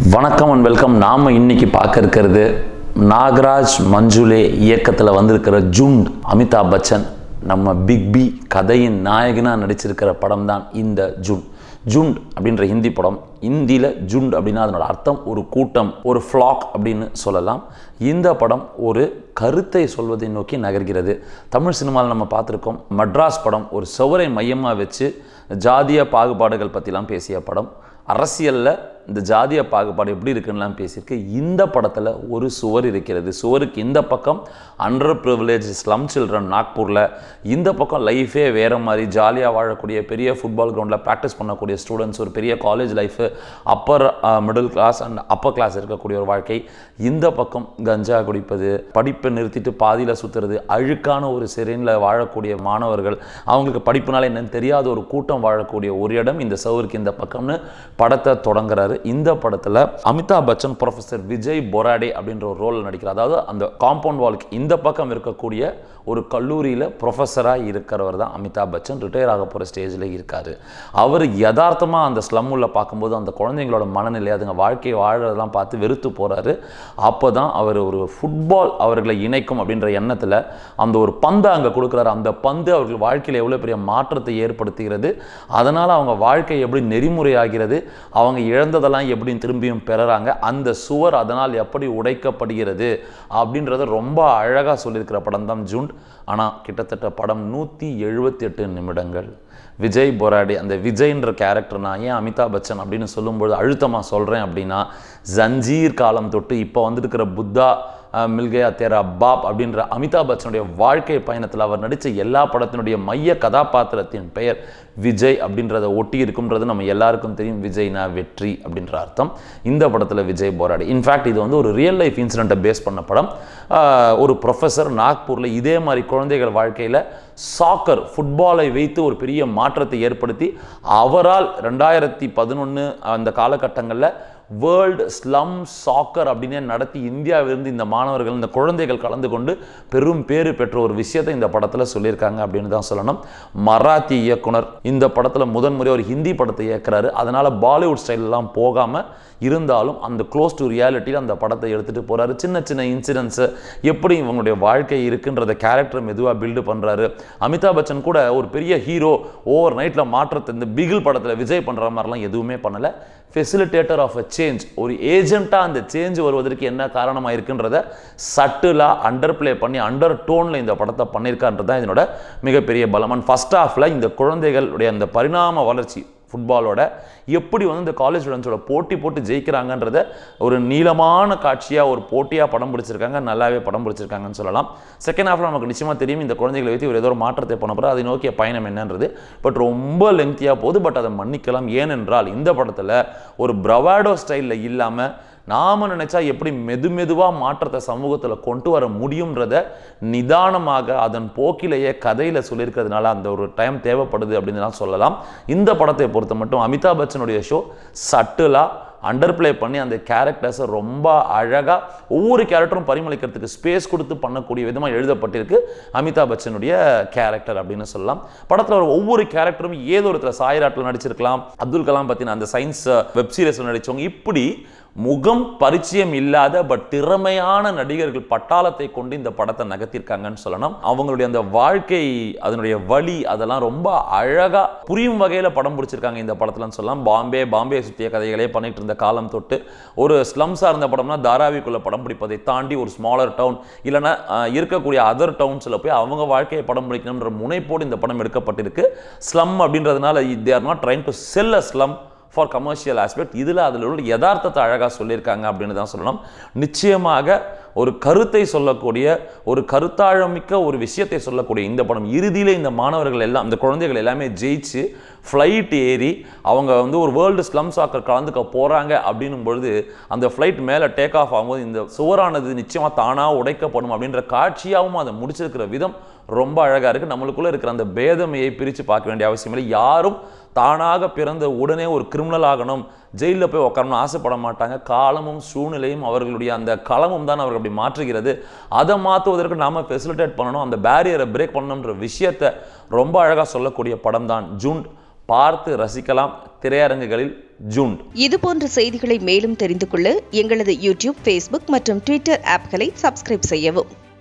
வணக்கம் and welcome. நாம் இன்னைக்கு பார்க்க இருக்கிறது நாகராஜ் மஞ்சுளே இயக்கத்தில் வந்திருக்கிற ஜுண்ட். அமிதாப் பச்சன் நம்ம பிக் பி கதையின் நாயகனாக நடிச்சிருக்கிற படம் தான் இந்த ஜுண்ட். ஜுண்ட் அப்படின்ற ஹிந்தி படம். இந்தியில் ஜுண்ட் அப்படின்னா அதனோட அர்த்தம் ஒரு கூட்டம், ஒரு ஃப்ளாக் அப்படின்னு சொல்லலாம். இந்த படம் ஒரு கருத்தை சொல்வதை நோக்கி நகர்கிறது. தமிழ் சினிமாவில் நம்ம பார்த்துருக்கோம். மட்ராஸ் படம் ஒரு சுவரை மையமாக வச்சு ஜாதிய பாகுபாடுகள் பற்றிலாம் பேசிய படம். அரசியலில் இந்த ஜாதிய பாகுபாடு எப்படி இருக்குன்னுலாம் பேசியிருக்கு. இந்த படத்தில் ஒரு சுவர் இருக்கிறது. சுவருக்கு இந்த பக்கம் அண்டர் ப்ரிவிலேஜ் ஸ்லம் சில்ட்ரன் நாக்பூரில், இந்த பக்கம் லைஃபே வேறு மாதிரி ஜாலியாக வாழக்கூடிய பெரிய ஃபுட்பால் கிரவுண்டில் ப்ராக்டிஸ் பண்ணக்கூடிய ஸ்டூடெண்ட்ஸ், ஒரு பெரிய college life, upper middle class and upper class இருக்கக்கூடிய ஒரு வாழ்க்கை. இந்த பக்கம் கஞ்சா குடிப்பது, படிப்பை நிறுத்திட்டு பாதியில் சுற்றுறது, அழுக்கான ஒரு சிறையில் வாழக்கூடிய மாணவர்கள், அவங்களுக்கு படிப்புனால என்னன்னு தெரியாத ஒரு கூட்டம் வாழக்கூடிய ஒரு இடம் இந்த சுவருக்கு இந்த பக்கம்னு படத்தை தொடங்குறாரு. இந்த படத்தில் அமிதாப் பச்சன் ப்ரொஃபசர் விஜய் பொராடே அப்படின்ற ஒரு ரோல் நடிக்கிறார். அதாவது அந்த காம்பவுண்ட் வாலுக்கு இந்த பக்கம் இருக்கக்கூடிய ஒரு கல்லூரியில் ப்ரொஃபஸராக இருக்கிறவர் தான் அமிதாப் பச்சன். ரிட்டையர் ஆக போகிற ஸ்டேஜில் இருக்கார். அவர் யதார்த்தமாக அந்த ஸ்லம்மில் பார்க்கும்போது அந்த குழந்தைங்களோட மனநிலை, அதுங்க வாழ்க்கையை வாழறதெல்லாம் பார்த்து வெறுத்து போகிறாரு. அப்போ தான் அவர் ஒரு ஃபுட்பால் அவர்களை இணைக்கும் அப்படின்ற எண்ணத்தில் அந்த ஒரு பந்தை அங்கே கொடுக்குறாரு. அந்த பந்து அவர்கள் வாழ்க்கையில் எவ்வளோ பெரிய மாற்றத்தை ஏற்படுத்துகிறது, அதனால் அவங்க வாழ்க்கை எப்படி நெறிமுறையாகிறது, அவங்க இழந்ததெல்லாம் எப்படி திரும்பியும் பெறுறாங்க, அந்த சுவர் அதனால் எப்படி உடைக்கப்படுகிறது அப்படின்றத ரொம்ப அழகாக சொல்லியிருக்கிற படம் தான் ஜுண்ட். ஆனால் கிட்டத்தட்ட படம் 178 நிமிடங்கள். விஜய் பொராடே, அந்த விஜய்ன்ற கேரக்டர் நான் ஏன் அமிதாப் பச்சன் அப்படின்னு சொல்லும்போது அழுத்தமாக சொல்கிறேன் அப்படின்னா, ஜஞ்சீர் காலம் தொட்டு இப்போ வந்துருக்கிற புத்தா மில்கயா தேரா பாப் அப்படின்ற அமிதாப் பச்சனுடைய வாழ்க்கை பயணத்தில் அவர் நடித்த எல்லா படத்தினுடைய மைய கதாபாத்திரத்தின் பெயர் விஜய் அப்படின்றத ஒட்டி இருக்கும்ன்றது நம்ம எல்லாருக்கும் தெரியும். விஜய்னா வெற்றி அப்படின்ற அர்த்தம். இந்த படத்தில் விஜய் பொராடே. இன்ஃபேக்ட் இது வந்து ஒரு ரியல் லைஃப் இன்சிடெண்ட்டை பேஸ் பண்ண படம். ஒரு ப்ரொஃபஸர் நாக்பூரில் இதே மாதிரி குழந்தைகள் வாழ்க்கையில் சாக்கர் ஃபுட்பாலை வைத்து ஒரு பெரிய மாற்றத்தை ஏற்படுத்தி அவரால் 2011 அந்த காலகட்டங்களில் வேர்ல்டு ஸ்லம் சாக்கர் அப்படின்னு நடத்தி இந்தியாவிலிருந்து இந்த மாணவர்கள், இந்த குழந்தைகள் கலந்து கொண்டு பெரும் பேறு பெற்ற ஒரு விஷயத்தை இந்த படத்தில் சொல்லியிருக்காங்க அப்படின்னு தான் சொல்லணும். மராத்தி இயக்குனர் இந்த படத்தில் முதன்முறை ஒரு ஹிந்தி படத்தை இயக்குறாரு. அதனால் பாலிவுட் ஸ்டைலெலாம் போகாமல் இருந்தாலும் அந்த க்ளோஸ் டு ரியாலிட்டியில் அந்த படத்தை எடுத்துகிட்டு போகிறாரு. சின்ன சின்ன இன்சிடென்ட்ஸு எப்படி இவங்களுடைய வாழ்க்கை இருக்குன்றத கேரக்டர் மெதுவாக பில்டு பண்ணுறாரு. அமிதாப் பச்சன் கூட ஒரு பெரிய ஹீரோ ஓவர் நைட்டில் மாற்றத்தை இந்த பிகில் படத்தில் விஜய் பண்ணுற மாதிரிலாம் எதுவுமே பண்ணலை. ஃபெசிலிட்டேட்டர் ஆஃப் அ சேஞ்ச், ஒரு ஏஜென்ட்டாக அந்த சேஞ்ச் வருவதற்கு என்ன காரணமாக இருக்குன்றத சட்டிலாக அண்டர் பிளே பண்ணி அண்டர் டோனில் இந்த படத்தை பண்ணியிருக்கான்றது தான் இதனோட மிகப்பெரிய பலம். அண்ட் ஃபர்ஸ்ட் ஹாஃபில் இந்த குழந்தைகளுடைய அந்த பரிணாம வளர்ச்சி ஃபுட்பாலோட எப்படி வந்து இந்த காலேஜ் ஸ்டூடெண்ட்ஸோட போட்டி போட்டு ஜெயிக்கிறாங்கன்றத ஒரு நீளமான காட்சியாக ஒரு போட்டியாக படம் பிடிச்சிருக்காங்க. நல்லாவே படம் பிடிச்சிருக்காங்கன்னு சொல்லலாம். செகண்ட் ஹாஃபில் நமக்கு நிச்சயமாக தெரியும் இந்த குழந்தைகளை வைத்து ஒரு ஏதோ ஒரு மாற்றத்தை பண்ண போகிற, அதை நோக்கிய பயணம் என்னன்றது. பட் ரொம்ப லெங்க்தியாக போகுது. பட் அதை மன்னிக்கலாம். ஏனென்றால் இந்த படத்தில் ஒரு பிரவாடோ ஸ்டைலில் இல்லாமல் நாம் நினைச்சா எப்படி மெதுவாக மாற்றத்தை சமூகத்தில் கொண்டு வர முடியும்ன்றத நிதானமாக அதன் போக்கிலேயே கதையில் சொல்லியிருக்கிறதுனால அந்த ஒரு டைம் தேவைப்படுது அப்படின்னு தான் சொல்லலாம். இந்த படத்தை பொறுத்த மட்டும் அமிதாப் பச்சனுடைய ஷோ சட்டிலாக அண்டர் பிளே பண்ணி அந்த கேரக்டர்ஸை ரொம்ப அழகாக ஒவ்வொரு கேரக்டரும் பரிமளிக்கிறதுக்கு ஸ்பேஸ் கொடுத்து பண்ணக்கூடிய விதமாக எழுதப்பட்டிருக்கு அமிதாப் பச்சனுடைய கேரக்டர் அப்படின்னு சொல்லலாம். படத்தில் ஒரு ஒவ்வொரு கேரக்டரும் ஏதோ ஒருத்தர் சாய்ராட்டில் நடிச்சிருக்கலாம், அப்துல் கலாம் பற்றின அந்த சயின்ஸ் வெப் சீரிஸில் நடித்தவங்க, இப்படி முகம் பரிச்சயம் இல்லாத பட் திறமையான நடிகர்கள் பட்டாளத்தை கொண்டு இந்த படத்தை நகர்த்திருக்காங்கன்னு சொல்லணும். அவங்களுடைய அந்த வாழ்க்கை, அதனுடைய வழி, அதெல்லாம் ரொம்ப அழகாக புரியும் வகையில் படம் பிடிச்சிருக்காங்க இந்த படத்துலன்னு சொல்லலாம். பாம்பே சுற்றிய கதைகளே பண்ணிட்டு இருந்த காலம் தொட்டு ஒரு ஸ்லம் சார்ந்த படம்னா தாராவிக்குள்ள படம் பிடிப்பதை தாண்டி ஒரு ஸ்மாலர் டவுன் இல்லைன்னா இருக்கக்கூடிய அதர் டவுன்ஸில் போய் அவங்க வாழ்க்கையை படம் பிடிக்கணுன்ற முனைப்போடு இந்த படம் எடுக்கப்பட்டிருக்கு. ஸ்லம் அப்படின்றதுனால they are not trying to sell a slum for commercial aspect. இதில் அதில் உள்ள யதார்த்தத்தை அழகாக சொல்லியிருக்காங்க அப்படின்னு தான் சொல்லணும். நிச்சயமாக ஒரு கருத்தை சொல்லக்கூடிய, ஒரு கருத்தாழமிக்க ஒரு விஷயத்தை சொல்லக்கூடிய இந்த படம் இறுதியில் இந்த மாணவர்கள் எல்லாம், இந்த குழந்தைகள் எல்லாமே ஜெயிச்சு ஃப்ளைட் ஏறி அவங்க வந்து ஒரு வேர்ல்டு ஸ்லம் சாக்கர் கலந்துக்க போகிறாங்க அப்படின்னும் பொழுது அந்த ஃப்ளைட் மேலே டேக் ஆஃப் ஆகும்போது இந்த சுவரானது நிச்சயமாக தானாக உடைக்கப்படும் அப்படின்ற காட்சியாகவும் அதை முடிச்சிருக்கிற விதம் ரொம்ப அழகாக இருக்குது. நம்மளுக்குள்ளே இருக்கிற அந்த பேதமையை பிரித்து பார்க்க வேண்டிய அவசியம் இல்லை. யாரும் தானாக பிறந்த உடனே ஒரு கிரிமினல் ஆகணும், ஜெயிலில் போய் உட்காரணும்னு ஆசைப்பட மாட்டாங்க. காலமும் சூழ்நிலையும் அவர்களுடைய அந்த களமும் தான் அவர்கள் அப்படி மாற்றுகிறது. அதை மாற்றுவதற்கு நாம் ஃபெசிலிட்டேட் பண்ணணும், அந்த பேரியரை பிரேக் பண்ணணுன்ற விஷயத்தை ரொம்ப அழகாக சொல்லக்கூடிய படம் தான் ஜூண்ட். பார்த்து ரசிக்கலாம் திரையரங்குகளில் ஜூண்ட். இதுபோன்ற செய்திகளை மேலும் தெரிந்து கொள்ள எங்களது யூடியூப், ஃபேஸ்புக் மற்றும் ட்விட்டர் ஆப்களை சப்ஸ்கிரைப் செய்யவும்.